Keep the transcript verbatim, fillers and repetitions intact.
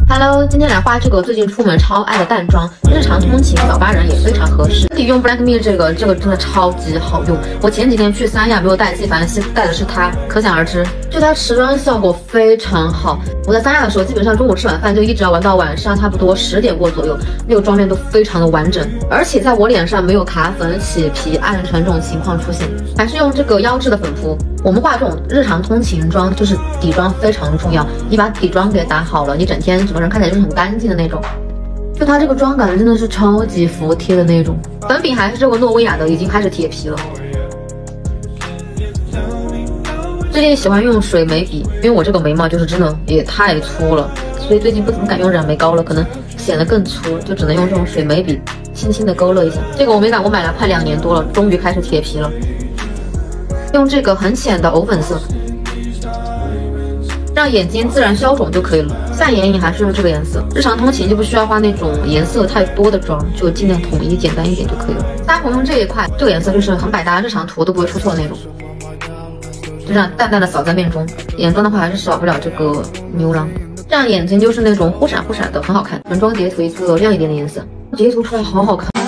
Hello， 今天来画这个最近出门超爱的淡妆，日常通勤小巴人也非常合适。自己用 Black Me 这个，这个真的超级好用。我前几天去三亚没有带纪梵希，带的是它，可想而知，就它持妆效果非常好。我在三亚的时候，基本上中午吃晚饭就一直要玩到晚上差不多十点过左右，那个妆面都非常的完整，而且在我脸上没有卡粉、起皮、暗沉这种情况出现。还是用这个优质的粉扑。我们画这种日常通勤妆，就是底妆非常重要。你把底妆给打好了，你整天整个人看起来就是很干净的那种。就它这个妆感真的是超级服帖的那种。粉饼还是这个诺薇雅的，已经开始铁皮了。最近喜欢用水眉笔，因为我这个眉毛就是真的也太粗了，所以最近不怎么敢用染眉膏了，可能显得更粗，就只能用这种水眉笔轻轻的勾勒一下。这个我没敢，我买了快两年多了，终于开始铁皮了。用这个很浅的藕粉色，让眼睛自然消肿就可以了。下眼影还是用这个颜色。日常通勤就不需要画那种颜色太多的妆，就尽量统一简单一点就可以了。腮红用这一块，这个颜色就是很百搭，日常涂都不会出错的那种。就这样淡淡的扫在面中。眼妆的话还是少不了这个牛郎，这样眼睛就是那种忽闪忽闪的，很好看。唇妆叠涂一个亮一点的颜色，截图出来好好看。